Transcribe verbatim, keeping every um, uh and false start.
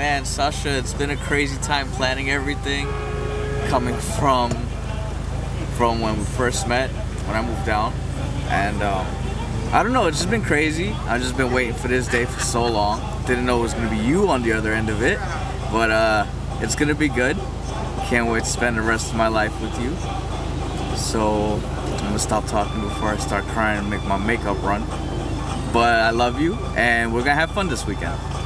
man, Sasha, it's been a crazy time planning everything. Coming from from when we first met, when I moved down, and um, I don't know, it's just been crazy. I've just been waiting for this day for so long. Didn't know it was gonna be you on the other end of it, but uh, it's gonna be good. Can't wait to spend the rest of my life with you. So I'm gonna stop talking before I start crying and make my makeup run. But I love you, and we're gonna have fun this weekend.